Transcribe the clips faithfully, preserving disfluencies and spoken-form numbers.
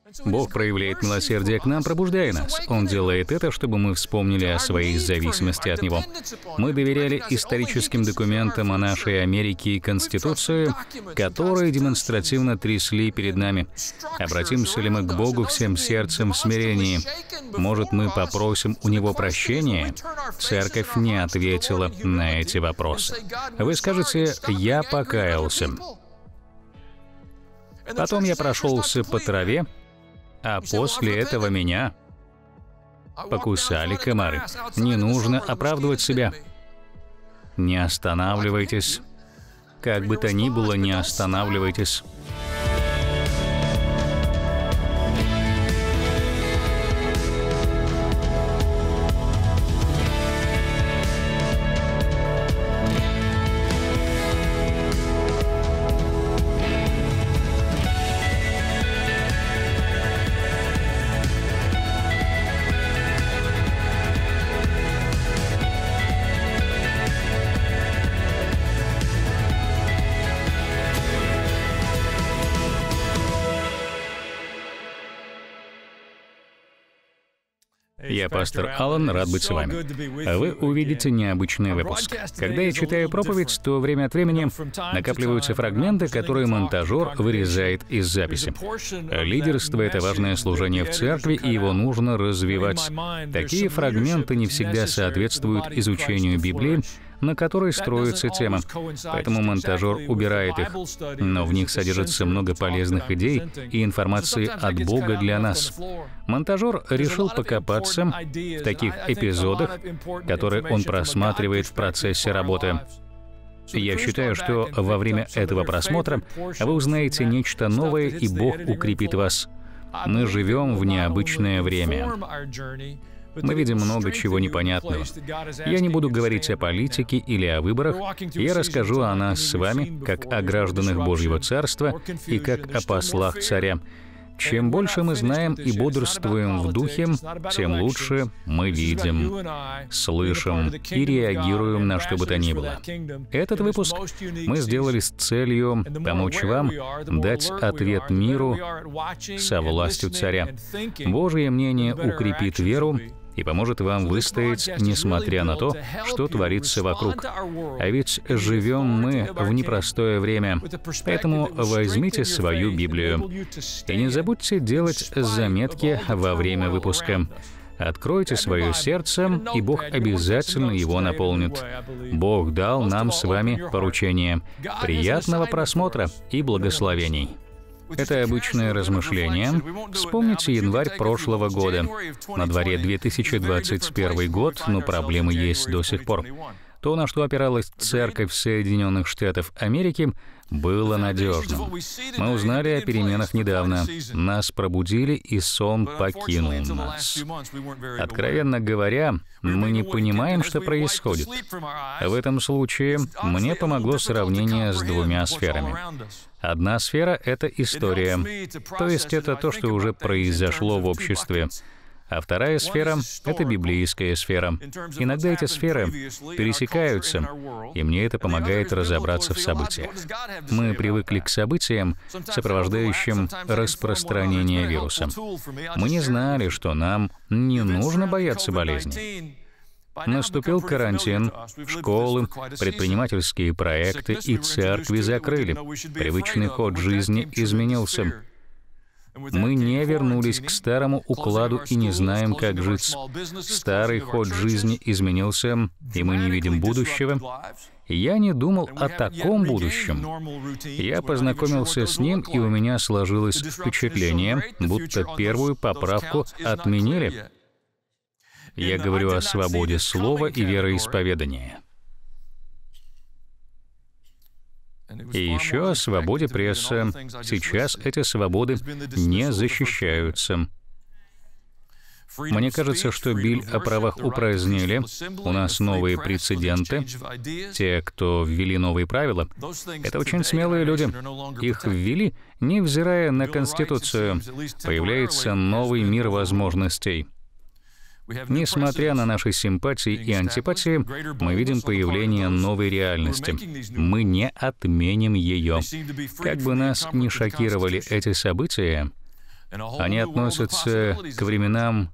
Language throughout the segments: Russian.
Бог проявляет милосердие к нам, пробуждая нас. Он делает это, чтобы мы вспомнили о своей зависимости от Него. Мы доверяли историческим документам о нашей Америке и Конституции, которые демонстративно трясли перед нами. Обратимся ли мы к Богу всем сердцем в смирении? Может, мы попросим у Него прощения? Церковь не ответила на эти вопросы. Вы скажете: «Я покаялся. Потом я прошелся по траве, а после этого меня покусали комары». Не нужно оправдывать себя. Не останавливайтесь. Как бы то ни было, не останавливайтесь. Я пастор Аллен, рад быть с вами. Вы увидите необычный выпуск. Когда я читаю проповедь, то время от времени накапливаются фрагменты, которые монтажер вырезает из записи. Лидерство — это важное служение в церкви, и его нужно развивать. Такие фрагменты не всегда соответствуют изучению Библии, на которой строится тема. Поэтому монтажер убирает их. Но в них содержится много полезных идей и информации от Бога для нас. Монтажер решил покопаться в таких эпизодах, которые он просматривает в процессе работы. Я считаю, что во время этого просмотра вы узнаете нечто новое, и Бог укрепит вас. Мы живем в необычное время. Мы видим много чего непонятного. Я не буду говорить о политике или о выборах. Я расскажу о нас с вами, как о гражданах Божьего Царства и как о послах Царя. Чем больше мы знаем и бодрствуем в Духе, тем лучше мы видим, слышим и реагируем на что бы то ни было. Этот выпуск мы сделали с целью помочь вам дать ответ миру со властью Царя. Божье мнение укрепит веру и поможет вам выстоять, несмотря на то, что творится вокруг. А ведь живем мы в непростое время, поэтому возьмите свою Библию. И не забудьте делать заметки во время выпуска. Откройте свое сердце, и Бог обязательно его наполнит. Бог дал нам с вами поручение. Приятного просмотра и благословений. Это обычное размышление. Вспомните январь прошлого года. На дворе две тысячи двадцать первый год, но проблемы есть до сих пор. То, на что опиралась Церковь Соединенных Штатов Америки, было надежным. Мы узнали о переменах недавно. Нас пробудили, и сон покинул нас. Откровенно говоря, мы не понимаем, что происходит. В этом случае мне помогло сравнение с двумя сферами. Одна сфера — это история, то есть это то, что уже произошло в обществе. А вторая сфера — это библейская сфера. Иногда эти сферы пересекаются, и мне это помогает разобраться в событиях. Мы привыкли к событиям, сопровождающим распространение вируса. Мы не знали, что нам не нужно бояться болезней. Наступил карантин, школы, предпринимательские проекты и церкви закрыли. Привычный ход жизни изменился. Мы не вернулись к старому укладу и не знаем, как жить. Старый ход жизни изменился, и мы не видим будущего. Я не думал о таком будущем. Я познакомился с ним, и у меня сложилось впечатление, будто первую поправку отменили. Я говорю о свободе слова и вероисповедания. И еще о свободе прессы. Сейчас эти свободы не защищаются. Мне кажется, что биль о правах упразднили. У нас новые прецеденты. Те, кто ввели новые правила, это очень смелые люди. Их ввели, невзирая на Конституцию. Появляется новый мир возможностей. Несмотря на наши симпатии и антипатии, мы видим появление новой реальности. Мы не отменим ее. Как бы нас ни шокировали эти события, Они относятся к временам,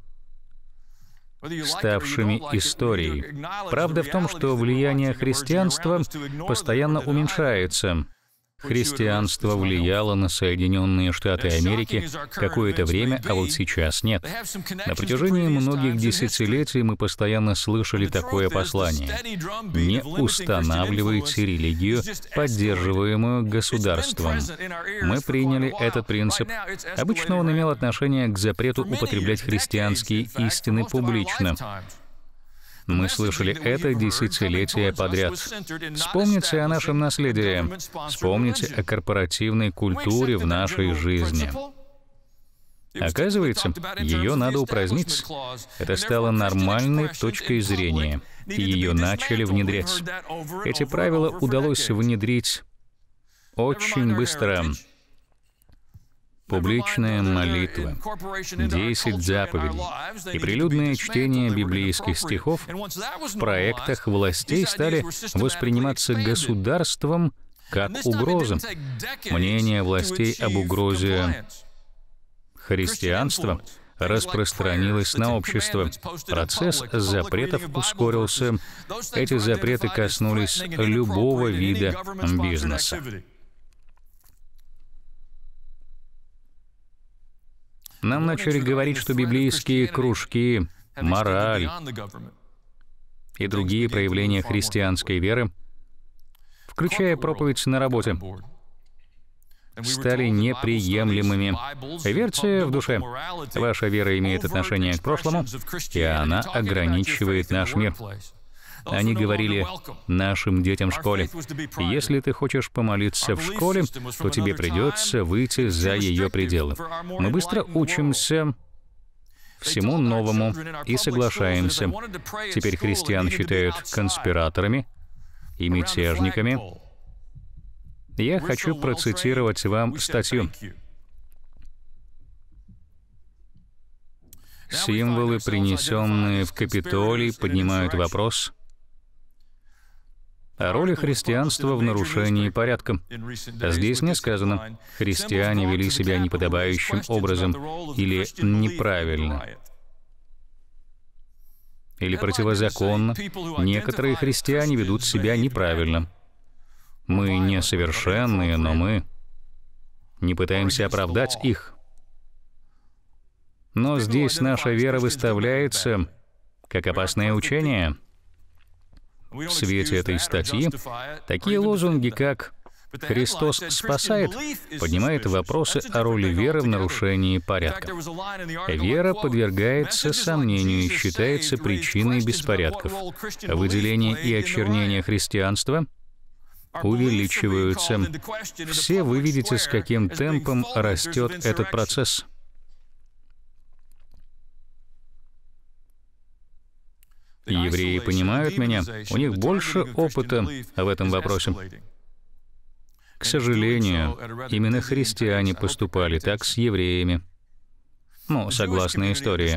ставшими историей. Правда в том, что влияние христианства постоянно уменьшается. Христианство влияло на Соединенные Штаты Америки какое-то время, а вот сейчас нет. На протяжении многих десятилетий мы постоянно слышали такое послание: не устанавливайте религию, поддерживаемую государством. Мы приняли этот принцип. Обычно он имел отношение к запрету употреблять христианские истины публично. Мы слышали это десятилетия подряд. Вспомните о нашем наследии. Вспомните о корпоративной культуре в нашей жизни. Оказывается, ее надо упразднить. Это стало нормальной точкой зрения, и ее начали внедрять. Эти правила удалось внедрить очень быстро. Публичная молитва, десять заповедей и прилюдное чтение библейских стихов в проектах властей стали восприниматься государством как угроза. Мнение властей об угрозе христианства распространилось на общество. Процесс запретов ускорился. Эти запреты коснулись любого вида бизнеса. Нам начали говорить, что библейские кружки, мораль и другие проявления христианской веры, включая проповедь на работе, стали неприемлемыми. Верьте в душе. Ваша вера имеет отношение к прошлому, и она ограничивает наш мир. Они говорили нашим детям в школе: если ты хочешь помолиться в школе, то тебе придется выйти за ее пределы. Мы быстро учимся всему новому и соглашаемся. Теперь христиан считают конспираторами и мятежниками. Я хочу процитировать вам статью. Символы, принесенные в Капитолий, поднимают вопрос о роли христианства в нарушении порядка. Здесь не сказано, христиане вели себя неподобающим образом или неправильно, или противозаконно. Некоторые христиане ведут себя неправильно. Мы несовершенные, но мы не пытаемся оправдать их. Но здесь наша вера выставляется как опасное учение. В свете этой статьи такие лозунги, как «Христос спасает», поднимают вопросы о роли веры в нарушении порядка. Вера подвергается сомнению и считается причиной беспорядков. Выделение и очернение христианства увеличиваются. Все вы видите, с каким темпом растет этот процесс. Евреи понимают меня, у них больше опыта в этом вопросе. К сожалению, именно христиане поступали так с евреями. Ну, согласно истории.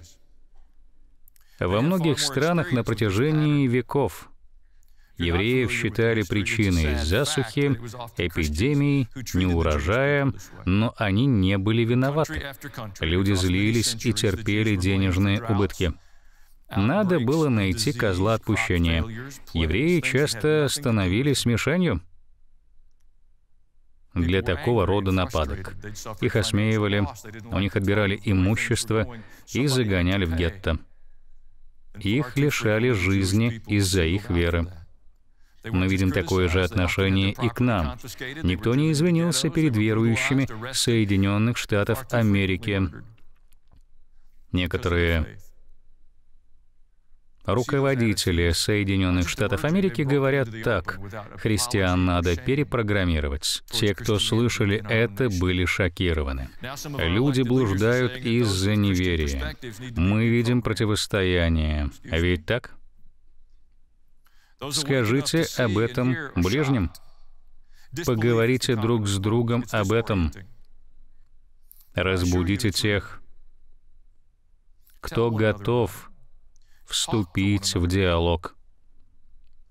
Во многих странах на протяжении веков евреев считали причиной засухи, эпидемий, неурожая, но они не были виноваты. Люди злились и терпели денежные убытки. Надо было найти козла отпущения. Евреи часто становились мишенью для такого рода нападок. Их осмеивали, у них отбирали имущество и загоняли в гетто. Их лишали жизни из-за их веры. Мы видим такое же отношение и к нам. Никто не извинился перед верующими Соединенных Штатов Америки. Некоторые руководители Соединенных Штатов Америки говорят так: христиан надо перепрограммировать. Те, кто слышали это, были шокированы. Люди блуждают из-за неверия. Мы видим противостояние. А ведь так? Скажите об этом ближним. Поговорите друг с другом об этом. Разбудите тех, кто готов вступить в диалог.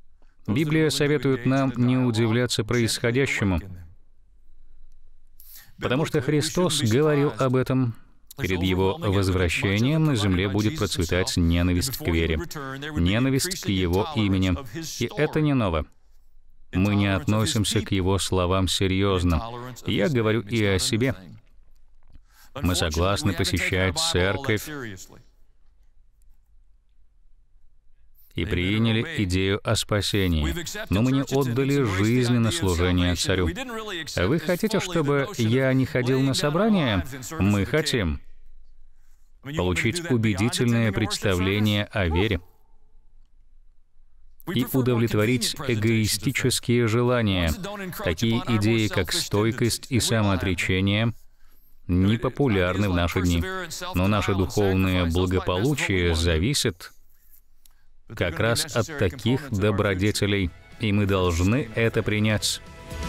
Библия советует нам не удивляться происходящему. Потому что Христос говорил об этом. Перед Его возвращением на земле будет процветать ненависть к вере, ненависть к Его имени. И это не ново. Мы не относимся к Его словам серьезно. Я говорю и о себе. Мы согласны посещать церковь и приняли идею о спасении, но мы не отдали жизнь на служение Царю. Вы хотите, чтобы я не ходил на собрания? Мы хотим получить убедительное представление о вере и удовлетворить эгоистические желания. Такие идеи, как стойкость и самоотречение, не популярны в наши дни, но наше духовное благополучие зависит как раз от таких добродетелей, и мы должны это принять.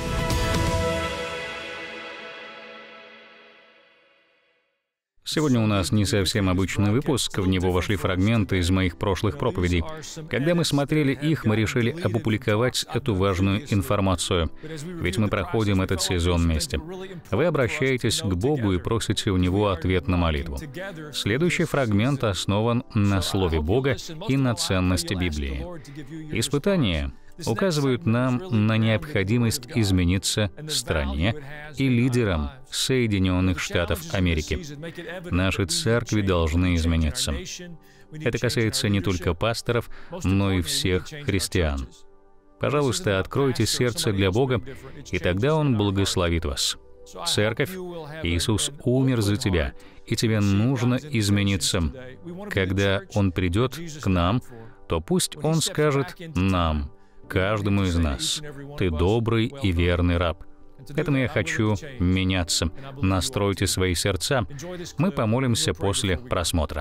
Сегодня у нас не совсем обычный выпуск, в него вошли фрагменты из моих прошлых проповедей. Когда мы смотрели их, мы решили опубликовать эту важную информацию, ведь мы проходим этот сезон вместе. Вы обращаетесь к Богу и просите у Него ответ на молитву. Следующий фрагмент основан на Слове Бога и на ценности Библии. Испытания указывают нам на необходимость измениться стране и лидерам Соединенных Штатов Америки. Наши церкви должны измениться. Это касается не только пасторов, но и всех христиан. Пожалуйста, откройте сердце для Бога, и тогда Он благословит вас. Церковь, Иисус умер за тебя, и тебе нужно измениться. Когда Он придет к нам, то пусть Он скажет нам, каждому из нас: «Ты добрый и верный раб». Поэтому я хочу меняться. Настройте свои сердца. Мы помолимся после просмотра.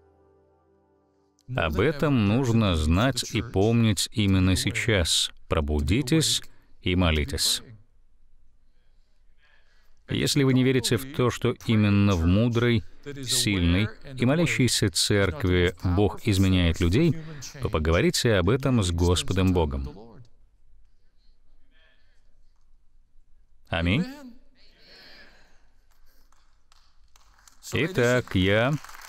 Об этом нужно знать и помнить именно сейчас. Пробудитесь и молитесь. Если вы не верите в то, что именно в мудрой, сильной и молящейся церкви Бог изменяет людей, то поговорите об этом с Господом Богом. Аминь. Итак, я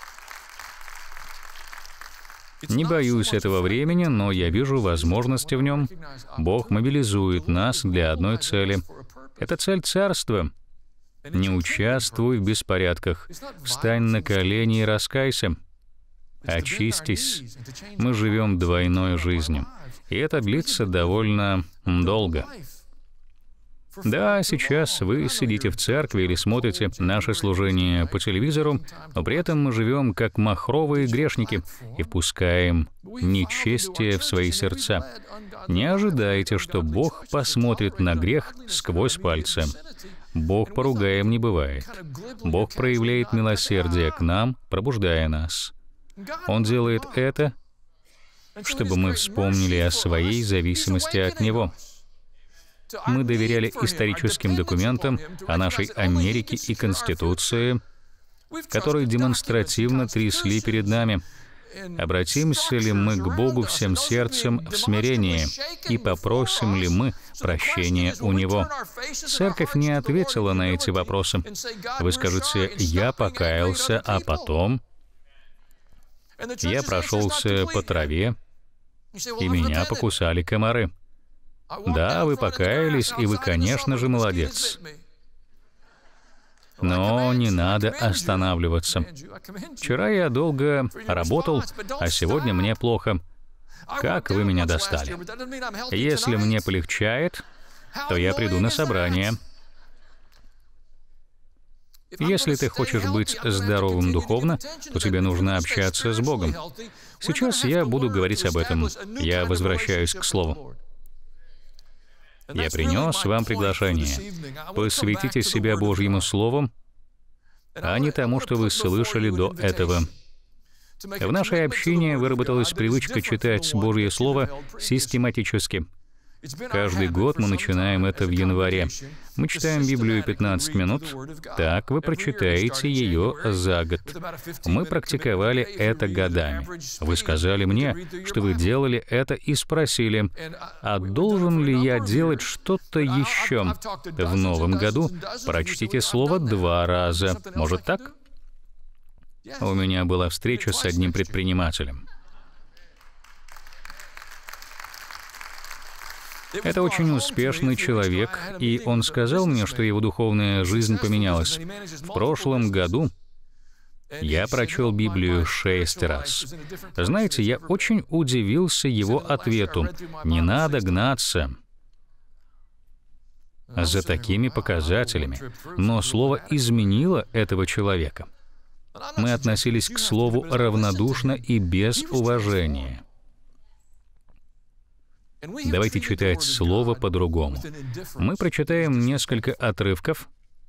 не боюсь этого времени, но я вижу возможности в нем. Бог мобилизует нас для одной цели. Это цель Царства. Не участвуй в беспорядках. Встань на колени и раскайся. Очистись. Мы живем двойной жизнью. И это длится довольно долго. Да, сейчас вы сидите в церкви или смотрите наше служение по телевизору, но при этом мы живем как махровые грешники и впускаем нечестие в свои сердца. Не ожидайте, что Бог посмотрит на грех сквозь пальцы. Бог поругаем не бывает. Бог проявляет милосердие к нам, пробуждая нас. Он делает это, чтобы мы вспомнили о своей зависимости от Него. Мы доверяли историческим документам о нашей Америке и Конституции, которые демонстративно трясли перед нами. Обратимся ли мы к Богу всем сердцем в смирении и попросим ли мы прощения у Него? Церковь не ответила на эти вопросы. Вы скажете: «Я покаялся, а потом я прошелся по траве, и меня покусали комары». Да, вы покаялись, и вы, конечно же, молодец. Но не надо останавливаться. Вчера я долго работал, а сегодня мне плохо. Как вы меня достали? Если мне полегчает, то я приду на собрание. Если ты хочешь быть здоровым духовно, то тебе нужно общаться с Богом. Сейчас я буду говорить об этом. Я возвращаюсь к Слову. Я принес вам приглашение. Посвятите себя Божьему Слову, а не тому, что вы слышали до этого. В нашей общине выработалась привычка читать Божье Слово систематически. Каждый год мы начинаем это в январе. Мы читаем Библию пятнадцать минут. Так вы прочитаете ее за год. Мы практиковали это годами. Вы сказали мне, что вы делали это, и спросили, а должен ли я делать что-то еще? В новом году прочтите слово два раза. Может так? У меня была встреча с одним предпринимателем. Это очень успешный человек, и он сказал мне, что его духовная жизнь поменялась. В прошлом году я прочел Библию шесть раз. Знаете, я очень удивился его ответу. Не надо гнаться за такими показателями. Но слово изменило этого человека. Мы относились к слову равнодушно и без уважения. Давайте читать Слово по-другому. Мы прочитаем несколько отрывков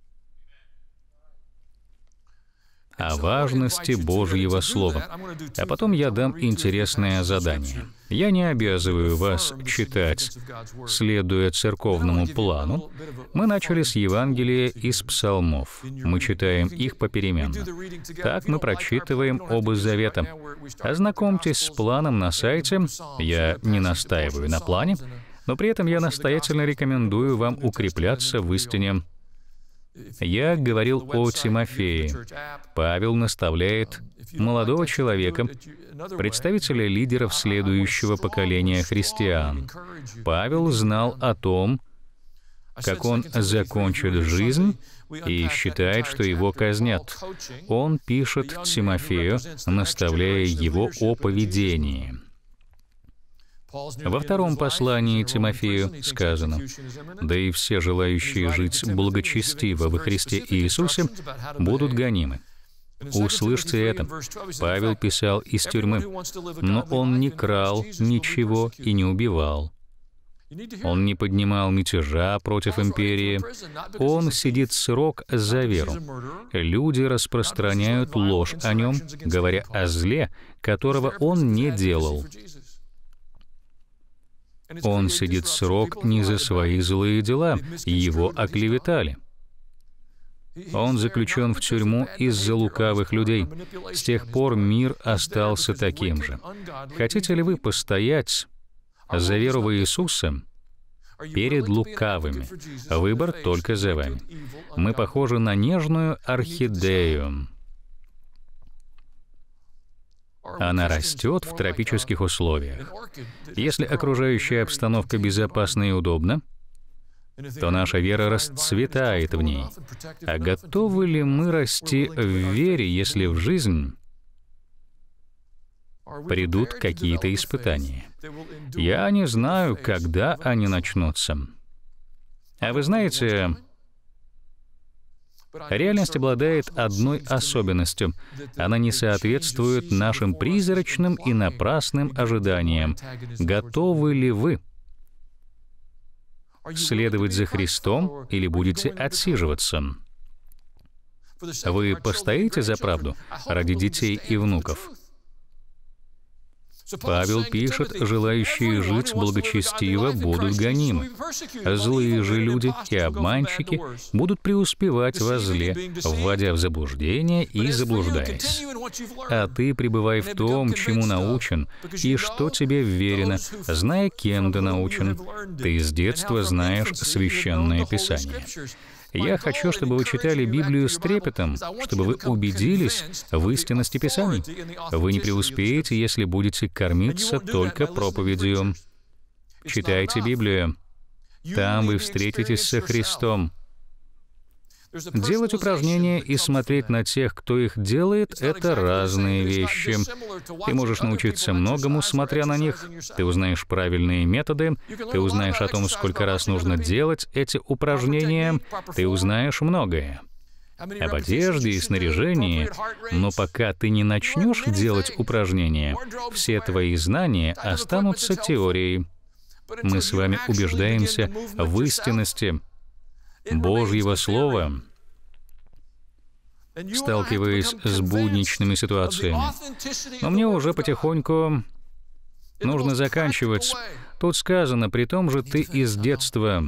о важности Божьего Слова. А потом я дам интересное задание. Я не обязываю вас читать, следуя церковному плану. Мы начали с Евангелия из Псалмов. Мы читаем их попеременно. Так мы прочитываем оба завета. Ознакомьтесь с планом на сайте. Я не настаиваю на плане, но при этом я настоятельно рекомендую вам укрепляться в истине. Я говорил о Тимофее. Павел наставляет молодого человека, представителя лидеров следующего поколения христиан. Павел знал о том, как он закончит жизнь, и считает, что его казнят. Он пишет Тимофею, наставляя его о поведении. Во втором послании Тимофею сказано: «Да и все желающие жить благочестиво во Христе Иисусе будут гонимы». Услышьте это. Павел писал из тюрьмы, но он не крал ничего и не убивал. Он не поднимал мятежа против империи. Он сидит срок за веру. Люди распространяют ложь о нем, говоря о зле, которого он не делал. Он сидит срок не за свои злые дела, его оклеветали. Он заключен в тюрьму из-за лукавых людей. С тех пор мир остался таким же. Хотите ли вы постоять за веру в Иисуса перед лукавыми? Выбор только за вами. Мы похожи на нежную орхидею. Она растет в тропических условиях. Если окружающая обстановка безопасна и удобна, то наша вера расцветает в ней. А готовы ли мы расти в вере, если в жизнь придут какие-то испытания? Я не знаю, когда они начнутся. А вы знаете, реальность обладает одной особенностью. Она не соответствует нашим призрачным и напрасным ожиданиям. Готовы ли вы следовать за Христом или будете отсиживаться? Вы постоите за правду ради детей и внуков? Павел пишет, желающие жить благочестиво будут гонимы. Злые же люди и обманщики будут преуспевать во зле, вводя в заблуждение и заблуждаясь. А ты пребывай в том, чему научен, и что тебе вверено, зная, кем ты научен. Ты с детства знаешь Священное Писание. Я хочу, чтобы вы читали Библию с трепетом, чтобы вы убедились в истинности Писаний. Вы не преуспеете, если будете кормиться только проповедью. Читайте Библию. Там вы встретитесь со Христом. Делать упражнения и смотреть на тех, кто их делает, — это разные вещи. Ты можешь научиться многому, смотря на них. Ты узнаешь правильные методы, ты узнаешь о том, сколько раз нужно делать эти упражнения, ты узнаешь многое об одежде и снаряжении, но пока ты не начнешь делать упражнения, все твои знания останутся теорией. Мы с вами убеждаемся в истинности Божьего Слова, сталкиваясь с будничными ситуациями. Но мне уже потихоньку нужно заканчивать. Тут сказано: «При том же ты из детства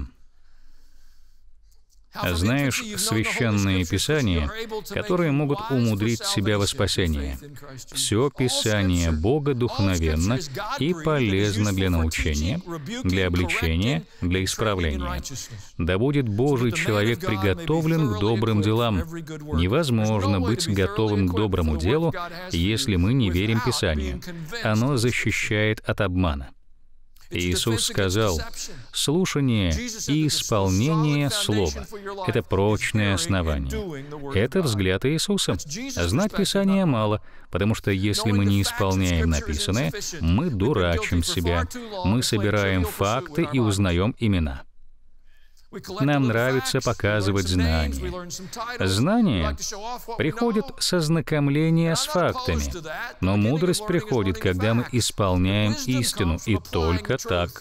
знаешь священные писания, которые могут умудрить себя во спасение. Все Писание богодухновенно и полезно для научения, для обличения, для исправления. Да будет Божий человек приготовлен к добрым делам». Невозможно быть готовым к доброму делу, если мы не верим Писанию. Оно защищает от обмана. Иисус сказал: «Слушание и исполнение Слова — это прочное основание». Это взгляд Иисуса. Знать Писание мало, потому что если мы не исполняем написанное, мы дурачим себя. Мы собираем факты и узнаем имена. Нам нравится показывать знания. Знания приходят со ознакомления с фактами, но мудрость приходит, когда мы исполняем истину, и только так.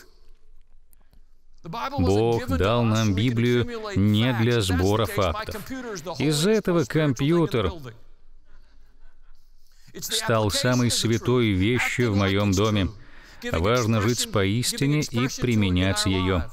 Бог дал нам Библию не для сбора фактов. Из-за этого компьютер стал самой святой вещью в моем доме. Важно жить поистине и применять ее.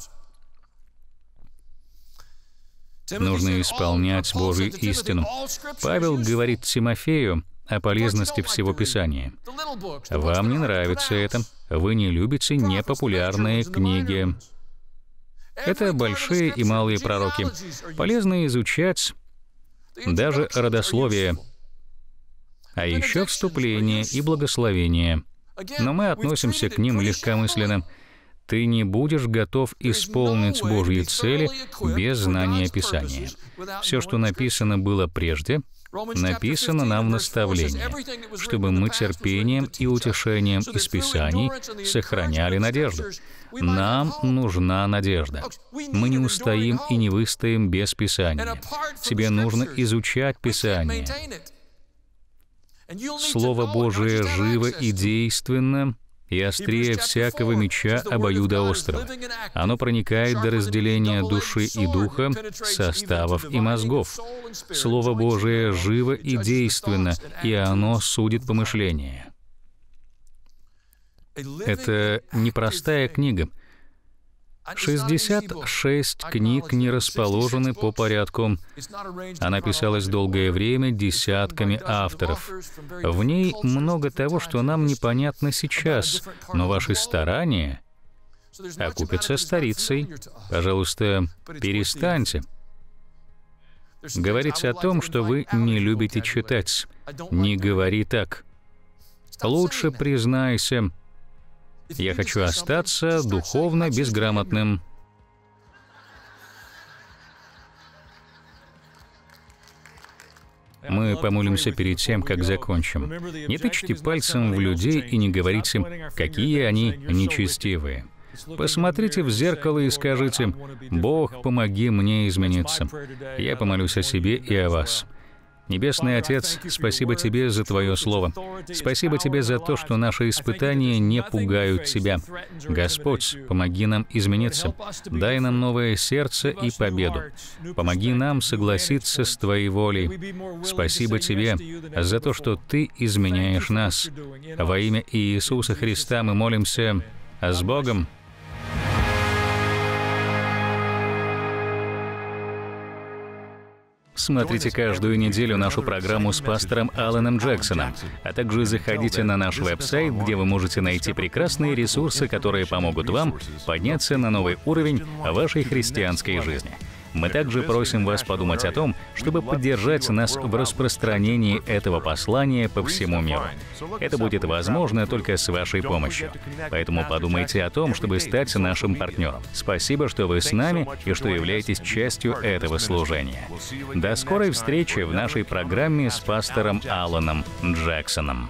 Нужно исполнять Божью истину. Павел говорит Тимофею о полезности всего Писания. Вам не нравится это. Вы не любите непопулярные книги. Это большие и малые пророки. Полезно изучать даже родословие, а еще вступление и благословение. Но мы относимся к ним легкомысленно. Ты не будешь готов исполнить Божьи цели без знания Писания. Все, что написано было прежде, написано нам в наставлении, чтобы мы терпением и утешением из Писаний сохраняли надежду. Нам нужна надежда. Мы не устоим и не выстоим без Писания. Тебе нужно изучать Писание. Слово Божие живо и действенно, и острее всякого меча обоюдоострого. Оно проникает до разделения души и духа, составов и мозгов. Слово Божие живо и действенно, и оно судит помышления. Это непростая книга. шестьдесят шесть книг не расположены по порядку. Она писалась долгое время десятками авторов. В ней много того, что нам непонятно сейчас, но ваши старания окупятся старицей. Пожалуйста, перестаньте говорить о том, что вы не любите читать. Не говори так. Лучше признайся: «Я хочу остаться духовно безграмотным». Мы помолимся перед тем, как закончим. Не тычьте пальцем в людей и не говорите им, какие они нечестивые. Посмотрите в зеркало и скажите: «Бог, помоги мне измениться». Я помолюсь о себе и о вас. Небесный Отец, спасибо Тебе за Твое Слово. Спасибо Тебе за то, что наши испытания не пугают Тебя. Господь, помоги нам измениться. Дай нам новое сердце и победу. Помоги нам согласиться с Твоей волей. Спасибо Тебе за то, что Ты изменяешь нас. Во имя Иисуса Христа мы молимся. С Богом! Смотрите каждую неделю нашу программу с пастором Аланом Джексоном, а также заходите на наш веб-сайт, где вы можете найти прекрасные ресурсы, которые помогут вам подняться на новый уровень вашей христианской жизни. Мы также просим вас подумать о том, чтобы поддержать нас в распространении этого послания по всему миру. Это будет возможно только с вашей помощью. Поэтому подумайте о том, чтобы стать нашим партнером. Спасибо, что вы с нами и что являетесь частью этого служения. До скорой встречи в нашей программе с пастором Аланом Джексоном.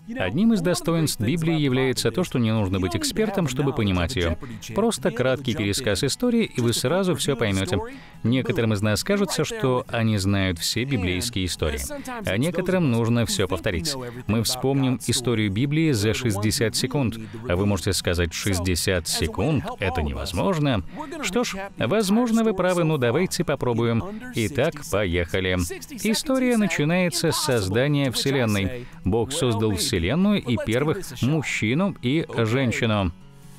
Одним из достоинств Библии является то, что не нужно быть экспертом, чтобы понимать ее. Просто краткий пересказ истории, и вы сразу все поймете. Некоторым из нас кажется, что они знают все библейские истории, а некоторым нужно все повторить. Мы вспомним историю Библии за шестьдесят секунд, а вы можете сказать: шестьдесят секунд? Это невозможно. Что ж, возможно, вы правы, но давайте попробуем. Итак, поехали. История начинается с создания Вселенной. Бог создал Вселенную и первых мужчину и женщину.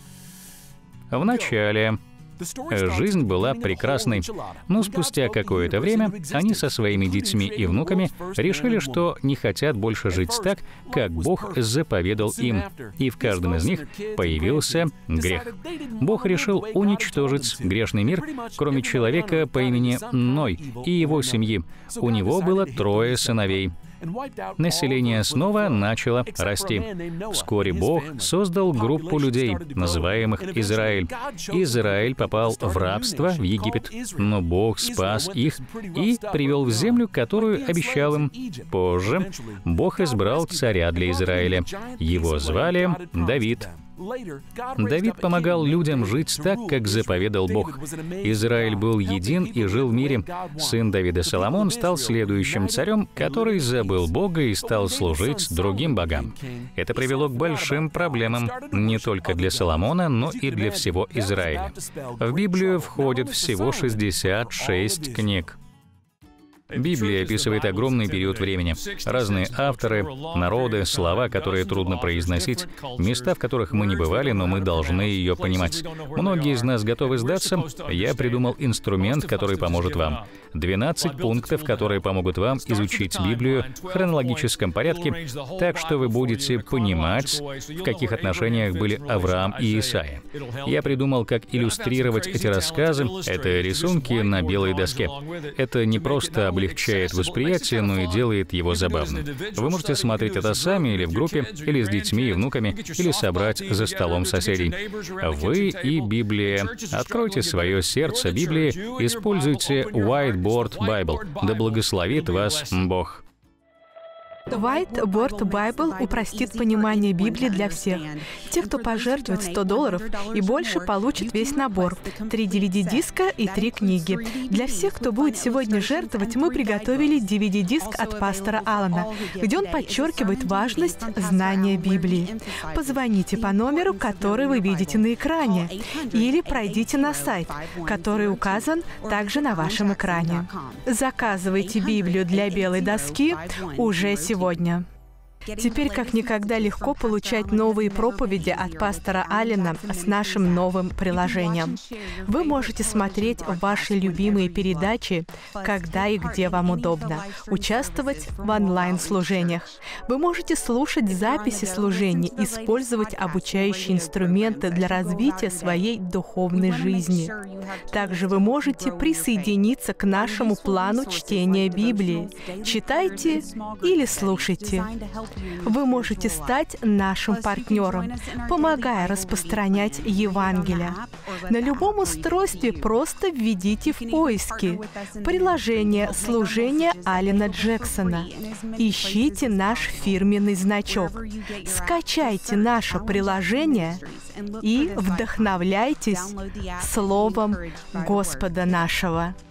Вначале жизнь была прекрасной, но спустя какое-то время они со своими детьми и внуками решили, что не хотят больше жить так, как Бог заповедал им, и в каждом из них появился грех. Бог решил уничтожить грешный мир, кроме человека по имени Ной и его семьи. У него было трое сыновей. Население снова начало расти. Вскоре Бог создал группу людей, называемых Израиль. Израиль попал в рабство в Египет, но Бог спас их и привел в землю, которую обещал им. Позже Бог избрал царя для Израиля. Его звали Давид. Давид помогал людям жить так, как заповедал Бог. Израиль был един и жил в мире. Сын Давида Соломон стал следующим царем, который забыл Бога и стал служить другим богам. Это привело к большим проблемам не только для Соломона, но и для всего Израиля. В Библию входит всего шестьдесят шесть книг. Библия описывает огромный период времени. Разные авторы, народы, слова, которые трудно произносить, места, в которых мы не бывали, но мы должны ее понимать. Многие из нас готовы сдаться. Я придумал инструмент, который поможет вам. двенадцать пунктов, которые помогут вам изучить Библию в хронологическом порядке, так что вы будете понимать, в каких отношениях были Авраам и Исаия. Я придумал, как иллюстрировать эти рассказы. Это рисунки на белой доске. Это не просто облегчает восприятие, но и делает его забавным. Вы можете смотреть это сами или в группе, или с детьми и внуками, или собрать за столом соседей. Вы и Библия. Откройте свое сердце Библии, используйте Whiteboard Bible. Да благословит вас Бог. Whiteboard Bible упростит понимание Библии для всех. Те, кто пожертвует сто долларов и больше, получат весь набор. Три ди ви ди-диска и три книги. Для всех, кто будет сегодня жертвовать, мы приготовили ди ви ди-диск от пастора Алана, где он подчеркивает важность знания Библии. Позвоните по номеру, который вы видите на экране, или пройдите на сайт, который указан также на вашем экране. Заказывайте Библию для белой доски уже сегодня. Сегодня. Теперь как никогда легко получать новые проповеди от пастора Аллена с нашим новым приложением. Вы можете смотреть ваши любимые передачи, когда и где вам удобно, участвовать в онлайн-служениях. Вы можете слушать записи служений, использовать обучающие инструменты для развития своей духовной жизни. Также вы можете присоединиться к нашему плану чтения Библии. Читайте или слушайте. Вы можете стать нашим партнером, помогая распространять Евангелие. На любом устройстве просто введите в поиски приложение «Служение Аллена Джексона». Ищите наш фирменный значок. Скачайте наше приложение и вдохновляйтесь Словом Господа нашего.